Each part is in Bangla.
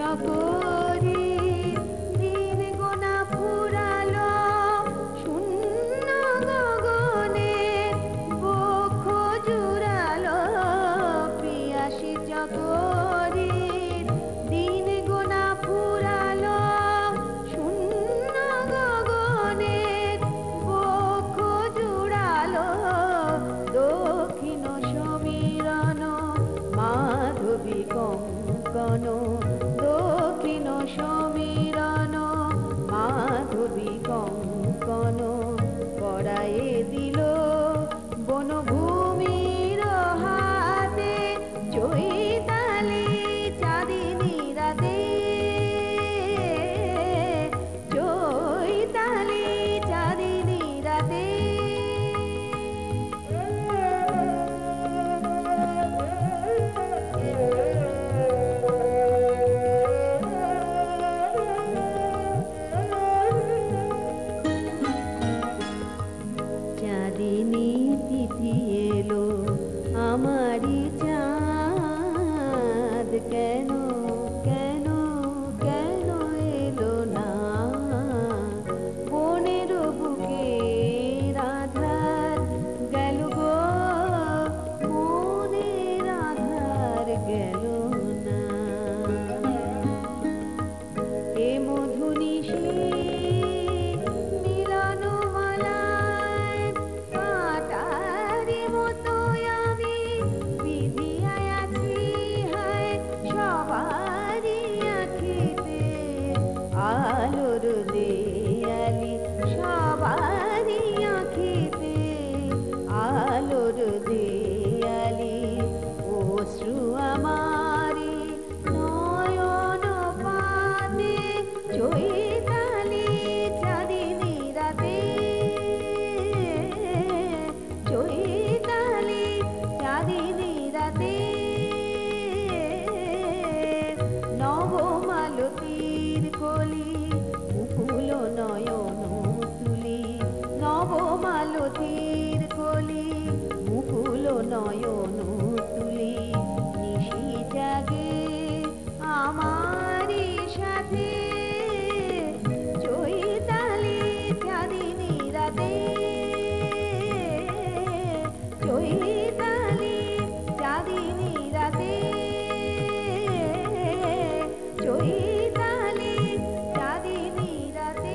করি দিন গোনা ফুরালো শূন্য গগনে বক্ষ জুড়ালো পিয়াসী চকরি দিন গোনা ফুরালো শূন্য গগনে বক্ষ জুড়ালো দক্ষিণ সমীরণ মাধবী কঙ্কন দক্ষিণ সমীরণ মাধবী কঙ্কন পরায়ে দিল বনভূমির হাতে চৈতালি চাঁদিনী রাতে চৈতালি চাঁদিনী রাতে চাঁদিনী তিথি এলো আমারি চাঁদ কেন কেন কেন এলো না বনের বুকে রাধার গেল গো মনের আধার গেল না এ মধুনিশি মিলন মালায় কাঁটারি মতো আমি বিধিয়ায় আছি হায় সবারই আঁখিতে আলোর দেয়ালি সবারই আঁখিতে আলোর দেয়ালি অশ্রু আমারি নয়ন পানে চৈতালি চাঁদিনী রাতে চৈতালি চাঁদিনী রাতে নবমালতীর কলি মুকুল নয়ন তুলি নবমালতীর কলি মুকুল নয়ন তুলি নিশি জাগে আমারই সাথে চৈতালি চাঁদিনী রাতে চৈতালি চাঁদিনী রাতে চৈতালি চাঁদিনী রাতে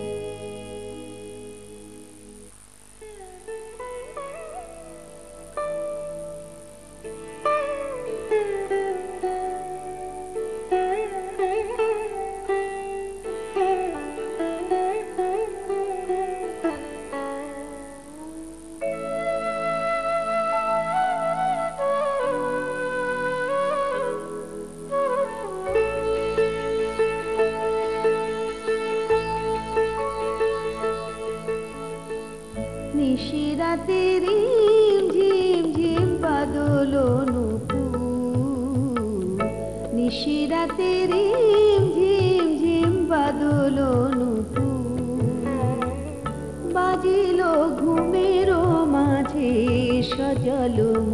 নিশিরাতে রিম ঝিম ঝিম বাদল নূপুর নিশিরাতে রিম ঝিম ঝিম বাদল নূপুর বাজিল ঘুমের মাঝে সজল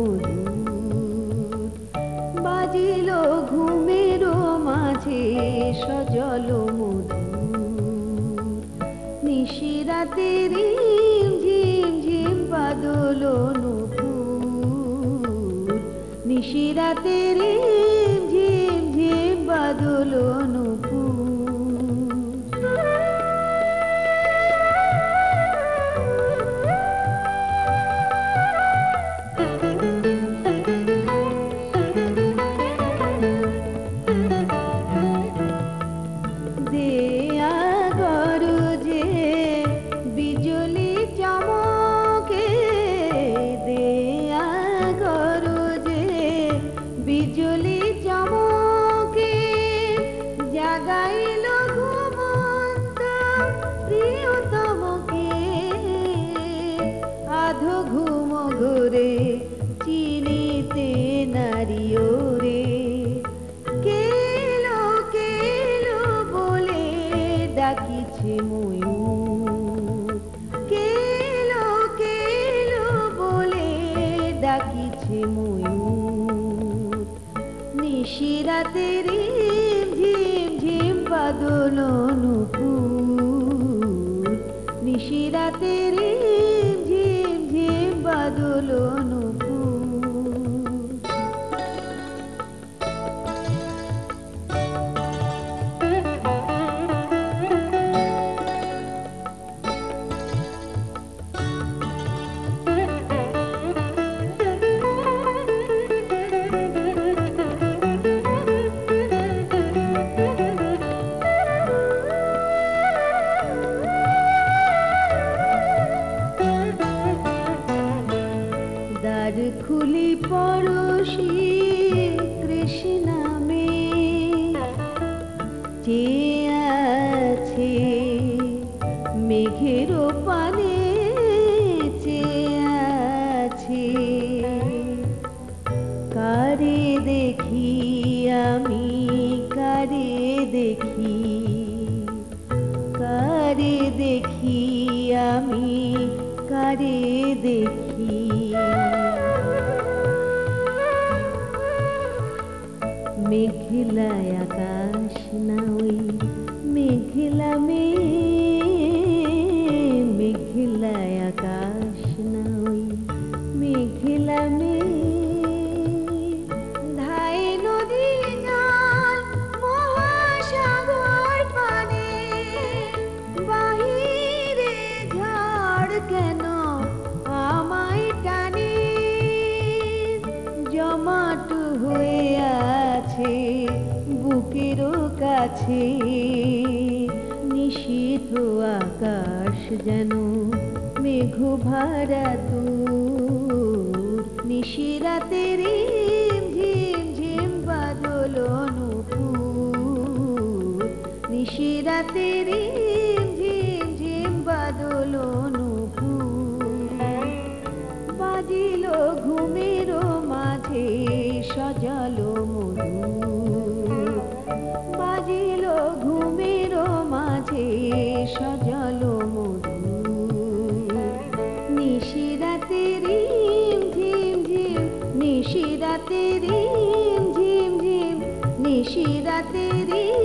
মধুর বাজিল ঘুমের মাঝে সজল মধুর নিশিরাতে রিম ঝিম ঝিম বাদল নূপুর নিশিরাতে রিম ঝিম ঝিম বাদল নূপুর বিজলি চমকে জাগাইল ঘুমন্ত প্রিয়তমকে আধো ঘুম ঘরে চিনিতে নারিও রে কেলো কেলো বলে ডাকিছে ময়ূর কেলো কেলো বলে ডাকিছে ময়ূর নিশিরাতে রিম ঝিম বাদল নূপুর নিশিরাতে রিম ঝিম ঝিম বাদল নূপুর দ্বার খুলি পড়শি কৃষ্ণা মে চেয়ে আছে মেঘের পানে চেয়ে আছে কারে দেখি আমি কারে দেখি কারে দেখি আমি কারে দেখি মেঘলা আকাশ না ওই মেঘলা মেঘলা আকাশ না ওই মেঘলা ধাই নদী জল মহাসাগর পানে বাহিরে ঝড় কেন আমায় টানে জমাট হয়ে আছে বুকের কাছে নিশীথ আকাশ যেন মেঘ ভরা দূর নিশিরাতে রিম ঝিম ঝিম বাদল নূপুর নিশিরাতে রিম ঝিম ঝিম বাদল নূপুর বাজিল ঘুমের মাঝে সজালো মধুর বাজিল ঘুমের মাঝে সজালো মধুর নিশিরাতে রিম ঝিম ঝিম নিশিরাতে রিম ঝিম ঝিম নিশিরাতে রিম